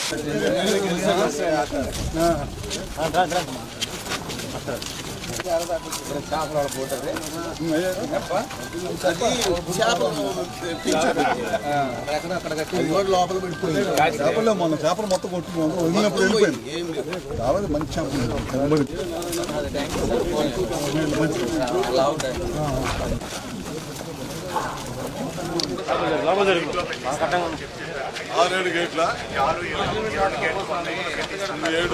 చేపల్లో మొన్న చేపలు మొత్తం కొట్టుకున్నాము వదిలినప్పుడు వెళ్ళిపోయింది కాబట్టి మంచి చేపలు ఆరేడు గేట్ల 7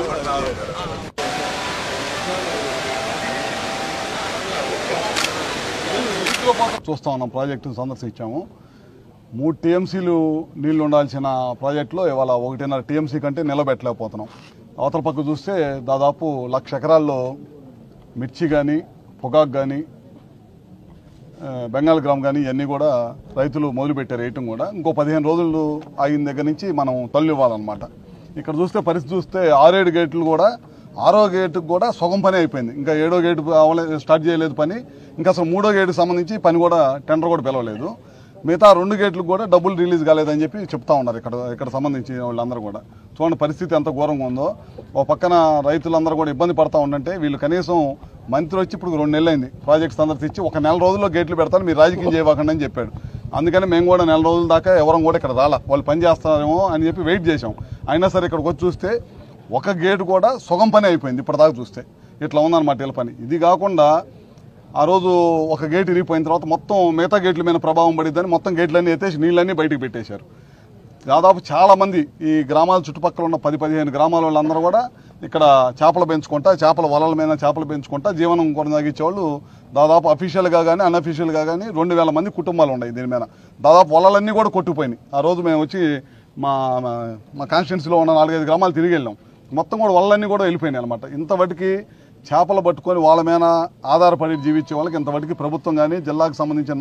చూస్తా ఉన్నాం. ప్రాజెక్టును సందర్శించాము. 3 టీఎంసీలు నీళ్లు ఉండాల్సిన ప్రాజెక్టులో ఇవాళ 1.5 టీఎంసీ కంటే నిలబెట్టలేకపోతున్నాం. అవతల పక్క చూస్తే దాదాపు 1,00,000 ఎకరాల్లో మిర్చి కానీ పొగాకు కానీ బెంగాల్ గ్రామ్ కానీ ఇవన్నీ కూడా రైతులు మొదలుపెట్టారు వేయటం కూడా. ఇంకో 15 రోజులు అయిన దగ్గర నుంచి మనం తల్లి ఇవ్వాలన్నమాట. ఇక్కడ చూస్తే పరిస్థితి చూస్తే 6-7 గేట్లు కూడా 6వ గేటుకు కూడా సగం పని అయిపోయింది. ఇంకా 7వ గేటు స్టార్ట్ చేయలేదు పని. ఇంకా అసలు 3వ గేటుకు సంబంధించి పని కూడా టెండర్ కూడా పిలవలేదు. మిగతా 2 గేట్లకు కూడా డబ్బులు రిలీజ్ కాలేదని చెప్పి చెప్తా ఉన్నారు ఇక్కడ సంబంధించిన వాళ్ళందరూ కూడా. చూడండి పరిస్థితి ఎంత ఘోరంగా ఉందో. ఓ పక్కన రైతులందరూ కూడా ఇబ్బంది పడతా ఉండంటే వీళ్ళు కనీసం మంత్రి వచ్చి ఇప్పుడు 2 నెలలు అయింది ప్రాజెక్ట్ సందర్శించి 1 నెల రోజుల్లో గేట్లు పెడతాను మీరు రాజకీయం చేయవాకండి అని చెప్పాడు. అందుకని మేము కూడా 1 నెల రోజుల దాకా ఎవరం కూడా ఇక్కడ రాలా, వాళ్ళు పని చేస్తారేమో అని చెప్పి వెయిట్ చేసాం. అయినా సరే ఇక్కడికి వచ్చి చూస్తే 1 గేటు కూడా సగం పని అయిపోయింది. ఇప్పటిదాకా చూస్తే ఇట్లా ఉందన్నమాట వీళ్ళ పని. ఇది కాకుండా ఆ రోజు 1 గేట్ ఇరిగిపోయిన తర్వాత మొత్తం మిగతా గేట్ల మీద ప్రభావం పడిద్దని మొత్తం గేట్లన్నీ ఎత్తేసి నీళ్ళన్నీ బయటకు పెట్టేశారు. దాదాపు చాలామంది ఈ గ్రామాల చుట్టుపక్కల ఉన్న 10-15 గ్రామాల వాళ్ళందరూ కూడా ఇక్కడ చేపలు పెంచుకుంటా, చేపల వలల మీద చేపలు పెంచుకుంటా జీవనం కొనసాగించేవాళ్ళు దాదాపు అఫీషియల్గా కానీ అన్అఫీషియల్గా కానీ 2,000 మంది కుటుంబాలు ఉన్నాయి దీని మీద. దాదాపు వలలన్నీ కూడా కొట్టుకుపోయినాయి. ఆ రోజు మేము వచ్చి మా కాన్స్టిట్యున్సీలో ఉన్న 4-5 గ్రామాలు తిరిగి వెళ్ళాం. మొత్తం కూడా వలలన్నీ కూడా వెళ్ళిపోయినాయి అనమాట. ఇంతవరకు చేపలు పట్టుకొని వాళ్ళ మీద ఆధారపడి జీవించే వాళ్ళకి ఇంతవరకు ప్రభుత్వం కానీ జిల్లాకు సంబంధించిన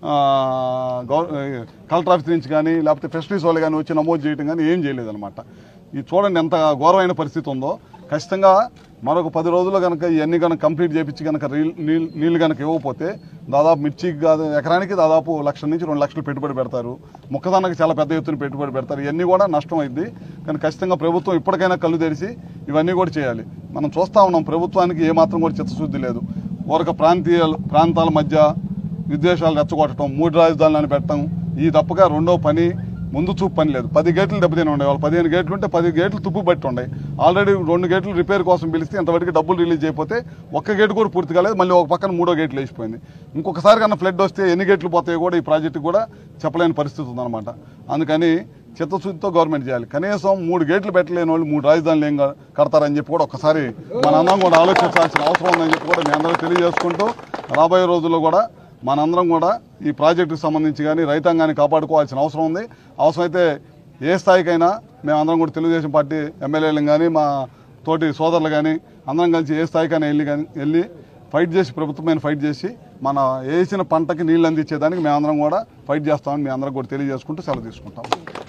కలెక్టర్ ఆఫీస్ నుంచి కానీ లేకపోతే ఫిషరీస్ వాళ్ళు కానీ వచ్చి నమోదు చేయడం కానీ ఏం చేయలేదన్నమాట. ఇది చూడండి ఎంత ఘోరమైన పరిస్థితి ఉందో. ఖచ్చితంగా మరొక 10 రోజుల్లో కనుక ఇవన్నీ కనుక కంప్లీట్ చేయించి కనుక నీళ్లు కనుక ఇవ్వకపోతే దాదాపు మిర్చికి కాదు ఎకరానికి దాదాపు 1,00,000 నుంచి 2 లక్షలు పెట్టుబడి పెడతారు. మొక్కజొన్నకి చాలా పెద్ద ఎత్తున పెట్టుబడి పెడతారు. ఇవన్నీ కూడా నష్టం అయింది. కానీ ఖచ్చితంగా ప్రభుత్వం ఇప్పటికైనా కళ్ళు తెరిచి ఇవన్నీ కూడా చేయాలి. మనం చూస్తూ ఉన్నాం ప్రభుత్వానికి ఏమాత్రం కూడా చిత్తశుద్ధి లేదు. ఊరక ప్రాంతాల మధ్య విద్వేషాలు రెచ్చగొట్టడం, 3 రాజధానులను పెట్టడం, ఈ తప్పగా రెండో పని ముందు చూపు పని లేదు. 10 గేట్లు దెబ్బతిని ఉండే వాళ్ళు 15 గేట్లు ఉంటే 10 గేట్లు తుప్పు బట్టి ఉన్నాయి. ఆల్రెడీ 2 గేట్లు రిపేర్ కోసం పిలిస్తే ఇంతవరకు డబ్బులు రిలీజ్ అయిపోతే 1 గేటు కూడా పూర్తి కాలేదు. మళ్ళీ ఒక పక్కన 3వ గేట్లు వేసిపోయింది. ఇంకొకసారి కన్నా ఫ్లడ్ వస్తే ఎన్ని గేట్లు పోతాయో కూడా ఈ ప్రాజెక్టు కూడా చెప్పలేని పరిస్థితి ఉందన్నమాట. అందుకని చిత్తశుద్ధితో గవర్నమెంట్ చేయాలి. కనీసం 3 గేట్లు పెట్టలేని వాళ్ళు 3 రాజధానులు ఏం కడతారని చెప్పి కూడా ఒకసారి మనందరం కూడా ఆలోచించాల్సిన అవసరం ఉందని చెప్పి కూడా మీ అందరూ తెలియజేసుకుంటూ రాబోయే రోజుల్లో కూడా మనందరం కూడా ఈ ప్రాజెక్టుకు సంబంధించి కానీ రైతాంగాన్ని కాపాడుకోవాల్సిన అవసరం ఉంది. అవసరమైతే ఏ స్థాయికైనా మేమందరం కూడా తెలుగుదేశం పార్టీ ఎమ్మెల్యేలు కానీ మా తోటి సోదరులు కానీ అందరం కలిసి ఏ స్థాయికైనా వెళ్ళి ఫైట్ చేసి ప్రభుత్వమైన ఫైట్ చేసి మన వేసిన పంటకి నీళ్ళు అందించేదానికి మేమందరం కూడా ఫైట్ చేస్తామని మీ అందరం కూడా తెలియజేసుకుంటూ సెలవు తీసుకుంటాం.